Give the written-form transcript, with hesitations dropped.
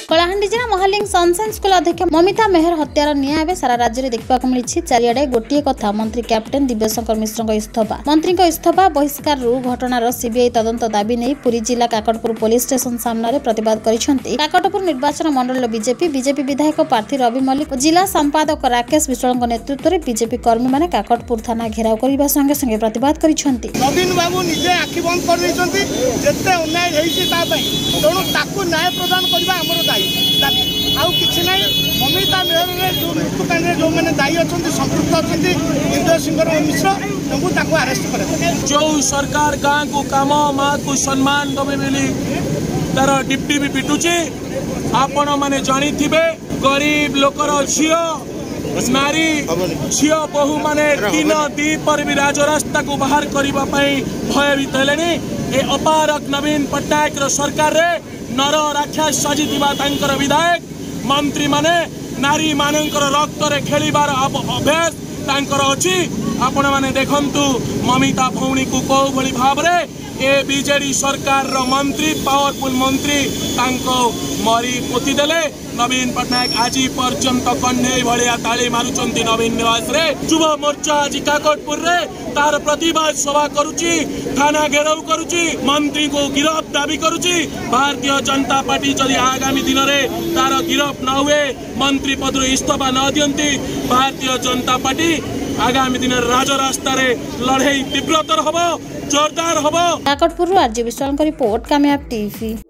कलाहांडी जिला Mahaling sunshine school अध्यक्ष ममिता मेहर हत्यार निया एवं सारा राज्य में देखा मिली। चारिआडे गोटे कथा मंत्री कैप्टेन दिव्यशंकर मिश्र इस्तीफा मंत्री इस्तीफा बहिष्कार घटनार सीबीआई तदंत दाबी नहीं पुरी जिला काकटपुर पुलिस स्टेशन सामने प्रतिवाद करिसेंती। काकटपुर निर्वाचन मंडल बीजेपी विधायक प्रार्थी रवि मल्लिक जिला संपादक राकेश विश्वाल नेतृत्व में बीजेपी कर्मी मैंने काकटपुर थाना घेराव करने संगे संगे प्रतिवाद करिसेंती। नवीन बाबू निजे आखि बंद कर देइछंती जेते अन्याय हेइछि ता पई तेणु ताकू न्याय प्रदान करबा हमर दायी आउ किछि नै। ममिता मेहर रे जो मृत्युकांड रे जो माने दायी अछंती संपृक्त अछंती दिव्यशंकर मिश्र तंगु ताकू अरेस्ट करे। जो सरकार गाँ को काम माँ को सम्मान दबे मिली तार डिप्टी भी पिटुची। आपण माने जानी थिबे गरीब लोकर झियो नारी झियो बहु माने दिन दीपर भी राजरास्ता को बाहर करबा पई भयभीत हेलेनी। ए अपारक नवीन पट्टनायक सरकार रे नर राक्षस सजिथिबा तांकर विधायक मंत्री माने नारी मानकर रक्त रे खेलिबार अभ्यास तांकर अछि। आपण माने देखंतु ममिता भौणी को को भली भाव रे ए बीजेडी सरकार रो मंत्री पावरफुल मंत्री तांको मरी पोती देले। नवीन पट्टनायक आज पर्यंत कन्हे भलिया ताली मारुचंती नवीन निवास रे। युवा मोर्चा आज काकटपुर रे तार प्रतिवाद सभा करुची, थाना घेराव करुची, मंत्री को गिरफ्त दाबी करुची। भारतीय जनता पार्टी जदि आगामी दिन रे तार गिरफ्त न हुए मंत्री पद रो इस्तीफा न दियंती भारतीय जनता पार्टी आगामी दिन राजरास्ता रे लड़ाई तीव्रतर हबो, जोरदार हबो। Kakatpur RJ Biswal report Kamyab TV.